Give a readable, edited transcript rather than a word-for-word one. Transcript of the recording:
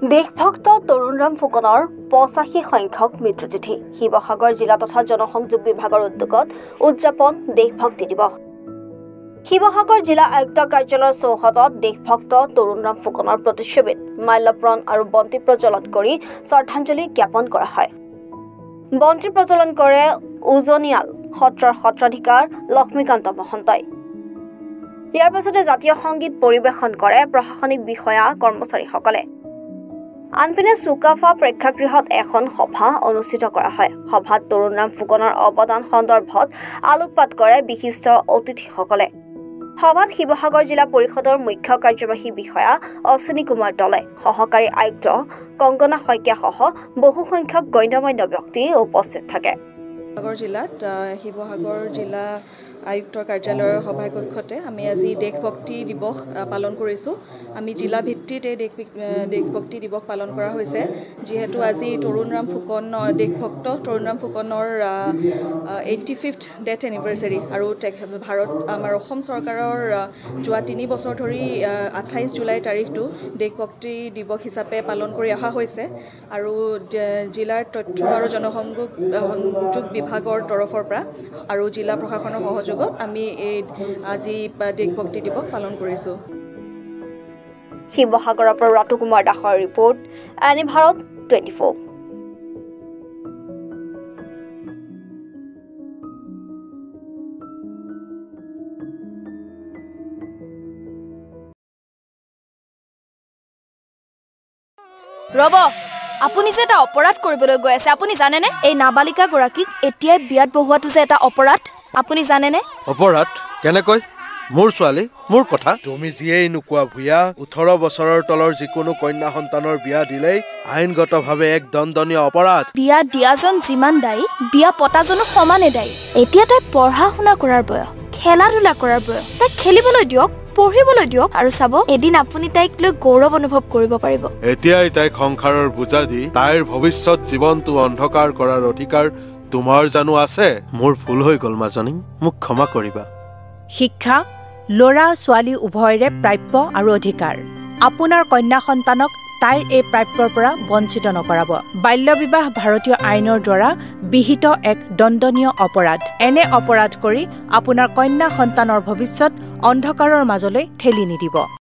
দেশভক্ত তৰুণৰাম ফুকনৰ ৮৫ সংখ্যক মৃত্যুতিথি শিৱসাগৰ জিলা তথা জনসংযোগ বিভাগৰ উদ্যোগত উদযাপন দেশভক্তি দিৱস। শিৱসাগৰ জিলা আয়ুক্ত কাৰ্যালয়ৰ চৌহদত দেশভক্ত তৰুণৰাম ফুকনৰ প্ৰতিচ্ছবিত মাল্যৰ্পণ আৰু বন্তি প্ৰজ্বলন কৰি শ্ৰদ্ধাঞ্জলি জ্ঞাপন কৰা হয়। বন্তি প্ৰজ্বলন কৰে উজনিয়াল সত্ৰৰ সত্ৰাধিকাৰ লক্ষ্মীকান্ত মহন্তই। ইয়াৰ পাছতে জাতীয় সংগীত পৰিৱেশন কৰে প্ৰশাসনিক বিষয়া কৰ্মচাৰীসকলে। আনপিনে চুকাফা প্ৰেক্ষাগৃহত এখন সভা অনুষ্ঠিত কৰা হয়। সভাত তৰুণৰাম ফুকনৰ অৱদান সন্দৰ্ভত আলোকপাত কৰে বিশিষ্ট অতিথিসকলে। সভাত শিৱসাগৰ জিলা পৰিষদৰ মুখ্য কাৰ্যবাহী বিষয়া অশ্বিনী কুমাৰ দলে, সহকাৰী আয়ুক্ত কংকনা শইকীয়া সহ বহু সংখ্যক গণ্যমান্য ব্যক্তি উপস্থিত থাকে। শিৱসাগৰ জিলা আয়ুক্তৰ কাৰ্যালয়ৰ সভাকক্ষতে আমি আজি দেশভক্তি দিৱস পালন কৰিছোঁ। আমি জিলা ভিত্তিত এই দেশভক্তি দিৱস পালন কৰা হৈছে, যিহেতু আজি দেশভক্ত তৰুণৰাম ফুকনৰ 85th ডেথ এনিভাৰ্চাৰী আৰু আমাৰ অসম চৰকাৰৰ যোৱা 3 বছৰ ধৰি 28 জুলাই তাৰিখটো দেশভক্তি দিৱস হিচাপে পালন কৰি অহা হৈছে। আৰু জিলাৰ তথ্য আৰু জনসংযোগ বিভাগৰ তৰফৰ পৰা আৰু জিলা প্ৰশাসনৰ সহযোগত আমি এই আজি দেশভক্তি দিৱস পালন কৰিছোঁ। শিৱসাগৰৰ পৰা ৰাতু কুমাৰ দাসৰ ৰিপৰ্ট, এনি ভাৰত 24। ৰব, আপুনি যে এটা অপৰাধ কৰিবলৈ গৈ আছে, আপুনি জানেনে? এই নাবালিকা গৰাকীক এতিয়াই বিয়াত বহোৱাটো যে এটা অপৰাধ, আপুনি জানেনে? অপৰাধ কেনেকৈ? মোৰ ছোৱালী, মোৰ কথা। তুমি যিয়েই নোকোৱা ভূঞা, 18 বছৰৰ তলৰ যিকোনো কন্যা সন্তানৰ বিয়া দিলেই আইনগতভাৱে এক দণ্ডনীয় অপৰাধ। বিয়া দিয়াজন যিমান দায়ী, বিয়া পতাজনো সমানে দায়ী। এতিয়া তাই পঢ়া শুনা কৰাৰ বয়স, খেলা ধূলা কৰাৰ বয়স। তাইক খেলিবলৈ দিয়ক, পঢ়িবলৈ দিয়ক, আৰু চাব এদিন আপুনি তাইক লৈ গৌৰৱ অনুভৱ কৰিব পাৰিব। এতিয়াই তাইক সংসাৰৰ বোজা দি তাইৰ ভৱিষ্যত জীৱনটো অন্ধকাৰ কৰাৰ অধিকাৰ তোমাৰ জানো আছে? মোৰ ভুল হৈ গ'ল মাজনী, মোক ক্ষমা কৰিবা। শিক্ষা ল'ৰা ছোৱালী উভয়ৰে প্ৰাপ্য আৰু অধিকাৰ। আপোনাৰ কন্যা সন্তানক তাইৰ এই প্ৰাপ্যৰ পৰা বঞ্চিত নকৰাব। বাল্য বিবাহ ভাৰতীয় আইনৰ দ্বাৰা বিহিত এক দণ্ডনীয় অপৰাধ। এনে অপৰাধ কৰি আপোনাৰ কন্যা সন্তানৰ ভৱিষ্যত অন্ধকাৰৰ মাজলৈ ঠেলি নিদিব।